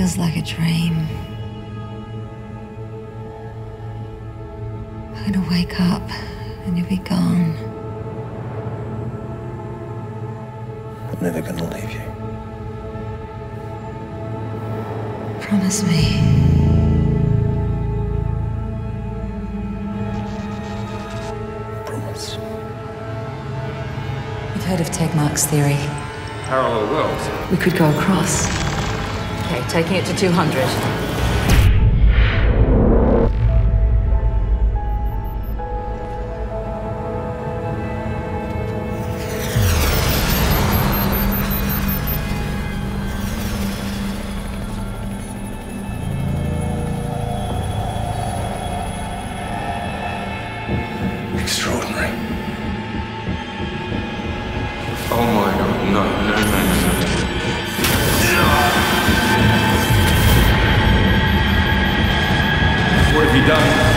feels like a dream. I'm gonna wake up and you'll be gone. I'm never gonna leave you. Promise me. Promise. You've heard of Tegmark's theory. Parallel worlds. We could go across. Okay, taking it to 200. Extraordinary. Oh my god, no. What have you done?